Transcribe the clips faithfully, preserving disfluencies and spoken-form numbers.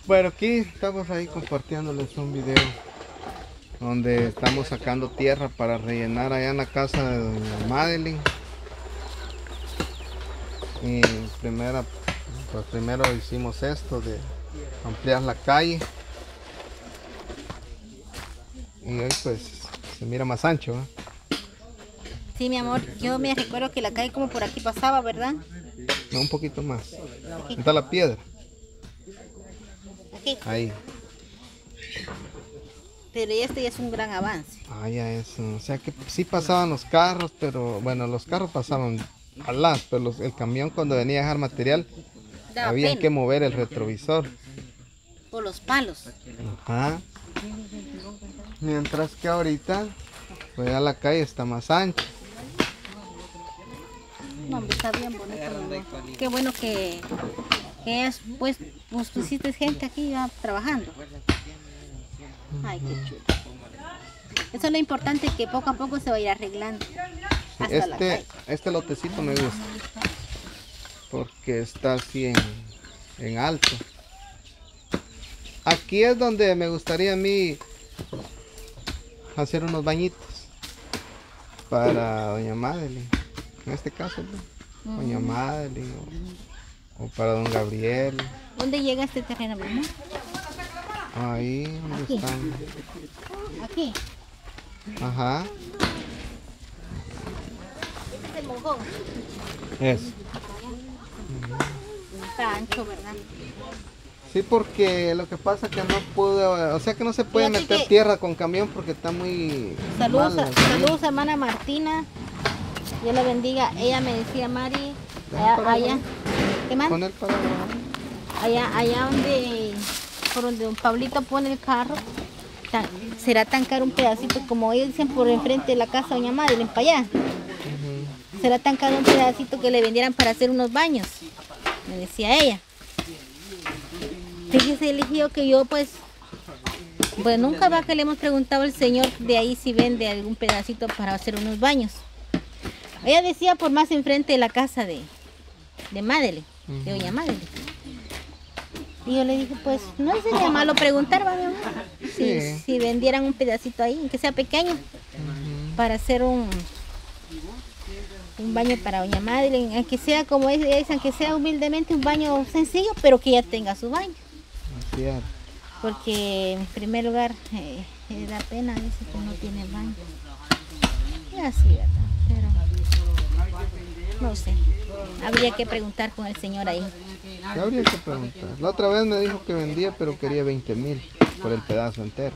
Bueno, aquí estamos ahí compartiéndoles un video donde estamos sacando tierra para rellenar allá en la casa de doña Madeline. Y primera, pues primero hicimos esto de ampliar la calle. Y hoy pues se mira más ancho, ¿eh? Sí, mi amor, yo me recuerdo que la calle como por aquí pasaba, ¿verdad? No, un poquito más. Aquí. Está la piedra. Aquí. Ahí. Pero este ya es un gran avance. Ah, ya es. O sea que sí pasaban los carros, pero bueno, los carros pasaban a las, pero los- el camión cuando venía a dejar material, Daba había pena. que mover el retrovisor. Por los palos. Ajá. Mientras que ahorita, pues ya la calle está más ancha. No, hombre, está bien bonito, mi amor. Qué bueno que, que es, pues, pues pusiste gente aquí ya trabajando. Ay, qué chulo. Eso es lo importante, que poco a poco se va a ir arreglando. Hasta la Este, calle. este lotecito me gusta. Porque está así en, en alto. Aquí es donde me gustaría a mí hacer unos bañitos para doña Madeline. En este caso, ¿no? Doña Madeline o, o para don Gabriel. ¿Dónde llega este terreno, mi amor? Ahí donde Aquí. están. Aquí. Ajá. Este es el mojón. Es. Está ancho, ¿verdad? Sí, porque lo que pasa es que no pude, o sea que no se puede Fíjate meter que- tierra con camión porque está muy Saludos, mal, a- ¿sí? saludos, hermana Martina. Dios la bendiga. Ella me decía, Mari, Deja para allá, allá, abajo. ¿qué más? Con el para abajo. Allá, allá donde, por donde don Pablito pone el carro, tan- será tan caro un pedacito como ellos dicen por enfrente de la casa de doña Madeline, para allá. Ujú. Será tan caro un pedacito que le vendieran para hacer unos baños, me decía ella. Fíjese, eligió que yo pues, pues nunca va que le hemos preguntado al señor de ahí si vende algún pedacito para hacer unos baños. Ella decía por más enfrente de la casa de, de Madeline, de doña Madeline. Y yo le dije, pues no sería malo preguntar, ¿va, mi amor? Si, Sí. si vendieran un pedacito ahí, aunque sea pequeño, para hacer un, un baño para doña Madeline, aunque sea como ella dice, aunque sea humildemente un baño sencillo, pero que ella tenga su baño. Así es. Porque en primer lugar eh, eh, da pena, dice que no tiene baño. Y así, ¿verdad? Pero no sé, habría que preguntar con el señor ahí. ¿Qué habría que preguntar? La otra vez me dijo que vendía, pero quería veinte mil por el pedazo entero.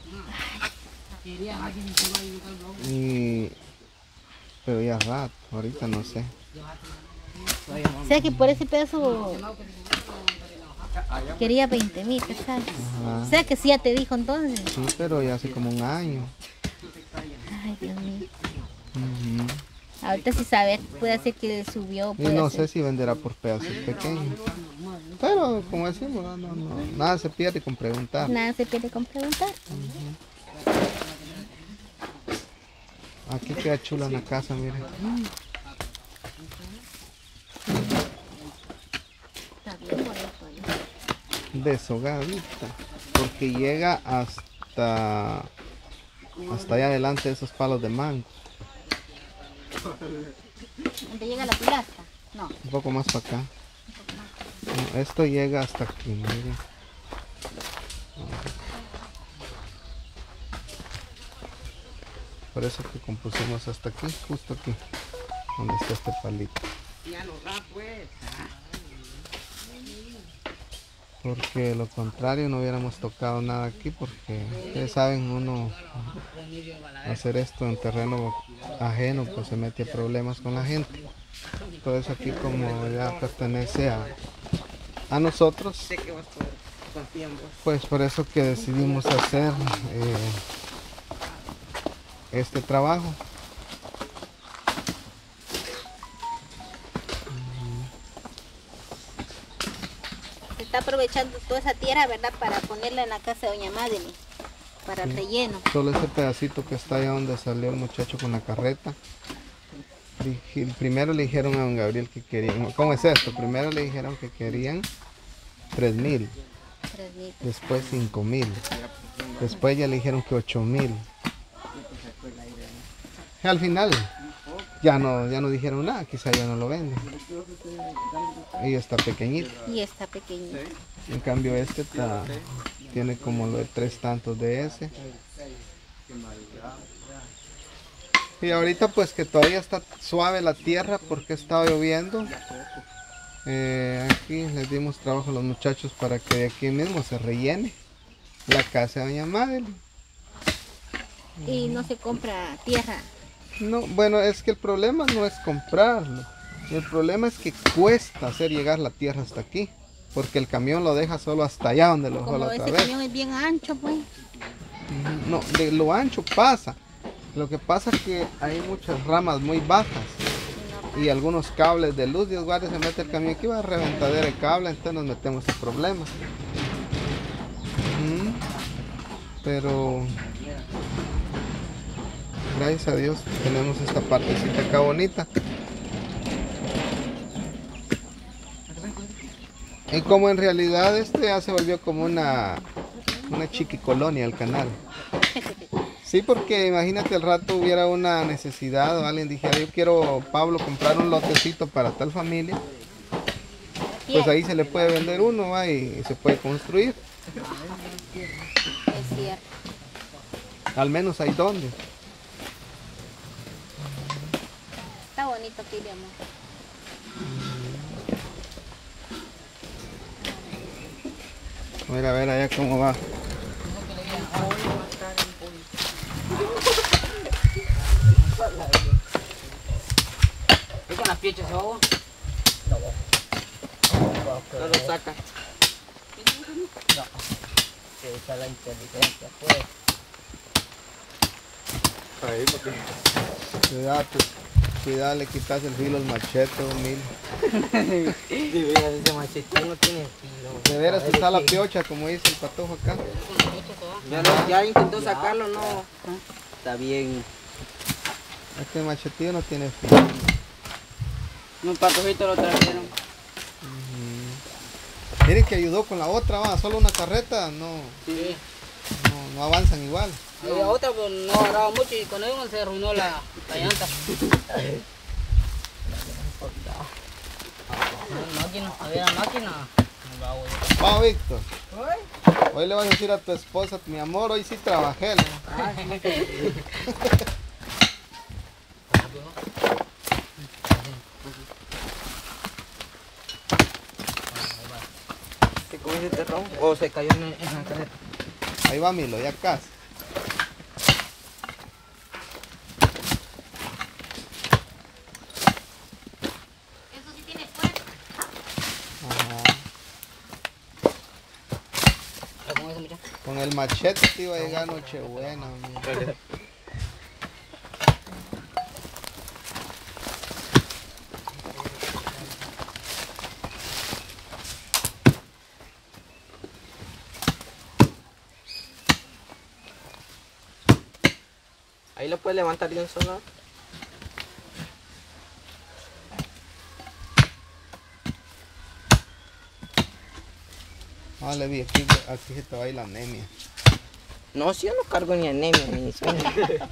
Y... Pero ya rato, ahorita no sé. O sea que por ese pedazo quería veinte mil, ¿sabes? Ajá. O sea que sí ya te dijo entonces. Sí, pero ya hace como un año. Ay, Dios mío. Ujú. Ahorita sí saber, puede ser que subió, Y puede no ser. sé si venderá por pedazos pequeños. Pero como decimos, no, no, no, nada se pierde con preguntar. Nada se pierde con preguntar. Aquí queda chula la casa, miren. Está bien bonito ahí. Deshogadita. Porque llega hasta hasta allá adelante de esos palos de mango. ¿Dónde llega la pilastra? No. Un poco más para acá. No, esto llega hasta aquí, miren. Por eso que compusimos hasta aquí, justo aquí, donde está este palito. Porque de lo contrario no hubiéramos tocado nada aquí, porque ustedes saben, uno hacer esto en terreno ajeno pues se mete a problemas con la gente. Por eso aquí como ya pertenece a, a nosotros, pues por eso que decidimos hacer eh, este trabajo. Se está aprovechando toda esa tierra, ¿verdad? Para ponerla en la casa de doña Madeline, para el relleno. Solo ese pedacito que está allá donde salió el muchacho con la carreta. Dije- Primero le dijeron a don Gabriel que querían, ¿cómo es esto? Primero le dijeron que querían tres mil después cinco mil, después ya le dijeron que ocho mil. Y al final ya no, ya no dijeron nada, quizá ya no lo venden. Y está pequeñito. Y está pequeñito. En cambio este está, tiene como lo de tres tantos de ese. Y ahorita pues que todavía está suave la tierra porque estaba lloviendo. Eh, aquí les dimos trabajo a los muchachos para que de aquí mismo se rellene la casa de doña Madeline. Y no se compra tierra. No, bueno, es que el problema no es comprarlo. El problema es que cuesta hacer llegar la tierra hasta aquí. Porque el camión lo deja solo hasta allá donde lo dejó la otra vez. Como ese camión es bien ancho, pues. No, de lo ancho pasa. Lo que pasa es que hay muchas ramas muy bajas. Y algunos cables de luz. Dios guarde, se mete el camión aquí, va a reventar el cable. Entonces nos metemos en problemas. Mm, Pero... gracias a Dios tenemos esta partecita acá bonita. Y como en realidad este ya se volvió como una una chiqui colonia el canal. Sí, porque imagínate el rato hubiera una necesidad o alguien dijera yo quiero, Pablo, comprar un lotecito para tal familia. Pues ahí se le puede vender uno, ¿va? Y se puede construir. Es cierto. Al menos hay donde. Está bonito aquí, mi amor. A ver, a ver allá cómo va. ¿Y con las piechas se agua? No. No lo saca. No. Esa es la inteligencia, pues. Ahí, porque... Cuidado, cuidado, le quitas el filo al machete, un mil. De veras, ese machete no tiene filo. De veras está la piocha, como dice el patojo acá. Ya, no, ya intentó sacarlo, no. Está bien. Este machetillo no tiene filo. Un patojito lo trajeron. Uh-huh. Miren que ayudó con la otra, va, solo una carreta, no, Sí. no, no avanzan igual. Y la otra pues no agarraba mucho y con eso se arruinó la, la llanta. La máquina, había la máquina. Va, Víctor. Hoy le vas a decir a tu esposa, mi amor, hoy sí trabajé, ¿no? ¿Se comió ese terrón? ¿O se cayó en, en la carreta? Ahí va Milo, ya casi. Eso sí tiene fuerza. Ajá. ¿Con eso, muchacho? Con el machete te iba a llegar Nochebuena, amigo. Ahí lo puedes levantar de un solo. Ah, le vi, aquí, aquí se te va a ir la anemia. No, si yo no cargo ni anemia ni sueño.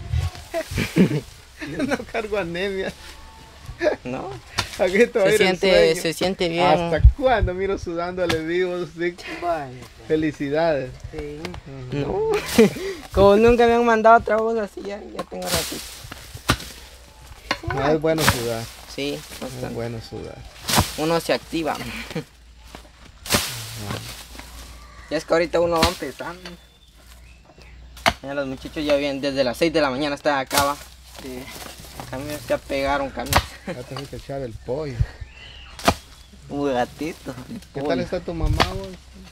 Yo no cargo anemia. No. Aquí te va a Se ir el siente, sueño. se siente bien. ¿Hasta cuándo miro sudando le vivo? Sí. Felicidades. Sí. Ujú. No. Como nunca me han mandado trabajos así, ya, ya tengo ratito. No, es bueno sudar. Sí, Es bastante. bueno sudar. Uno se activa. Ya es que ahorita uno va empezando. Ya los muchachos ya vienen desde las seis de la mañana, están acá, va. Sí. Camiones ya pegaron camiones. Ya te fuiste a echar el pollo. Un gatito. ¿Qué tal está tu mamá, vos?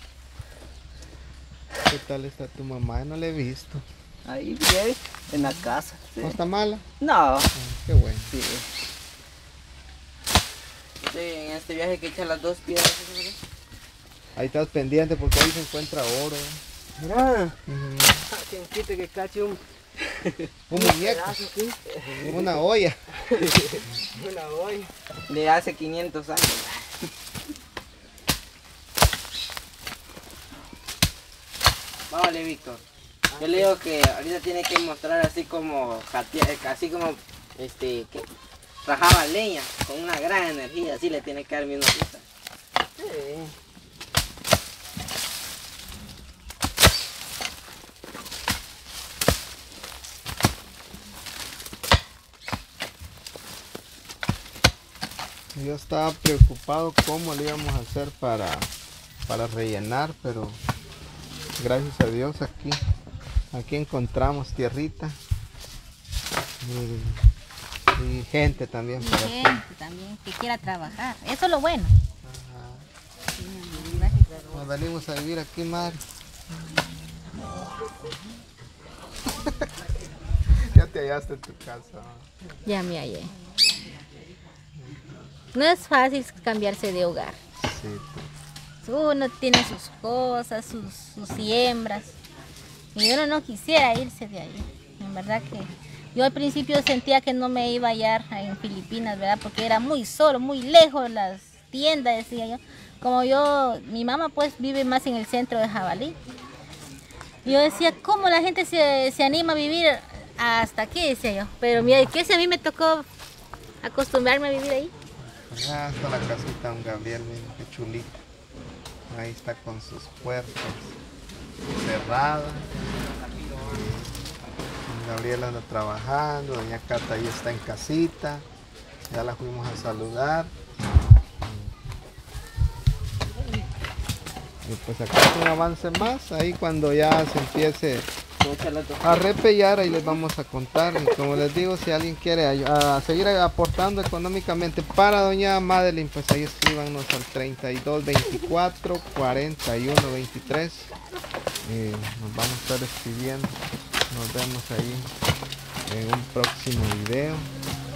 ¿Qué tal está tu mamá? No la he visto. Ahí bien, en la casa. Sí. ¿No está mala? No. Ah, qué bueno. Sí. Sí, en este viaje que echa las dos piedras. ¿Sí? Ahí estás pendiente porque ahí se encuentra oro. Mira. Ujú. Quien quite que cache un, Un muñeco, pedazo aquí. una olla. Una olla. De hace quinientos años. Vale, Víctor. Yo le digo que ahorita tiene que mostrar así como, así como, este, que rajaba leña con una gran energía, así le tiene que dar mi una pista. Sí. Yo estaba preocupado cómo le íbamos a hacer para, para rellenar, pero gracias a Dios aquí, aquí encontramos tierrita y, y gente también. Y para gente hacer. también que quiera trabajar. Eso es lo bueno. Ajá. Sí, gracias a Dios. Nos venimos a vivir aquí, Mari. Ya te hallaste en tu casa. Ya me hallé. No es fácil cambiarse de hogar. Sí, pues. Uno tiene sus cosas, sus, sus siembras. Y uno no quisiera irse de ahí. En verdad que yo al principio sentía que no me iba a hallar en Filipinas, ¿verdad? Porque era muy solo, muy lejos las tiendas, decía yo. Como yo, mi mamá pues vive más en el centro de Jabalí. Yo decía, ¿cómo la gente se, se anima a vivir hasta aquí? Decía yo. Pero mira, ¿qué si a mí me tocó acostumbrarme a vivir ahí? Ah, está la casita de don Gabriel, miren qué chulita. Ahí está con sus puertas cerradas. Don Gabriel anda trabajando, doña Cata ahí está en casita. Ya la fuimos a saludar. Y pues acá es un avance más, ahí cuando ya se empiece a repellar, ahí les vamos a contar. Y como les digo, si alguien quiere a, a seguir aportando económicamente para doña Madeline, pues ahí escríbanos al treinta y dos veinticuatro cuarenta y uno veintitrés. Eh, nos vamos a estar escribiendo. Nos vemos ahí en un próximo video.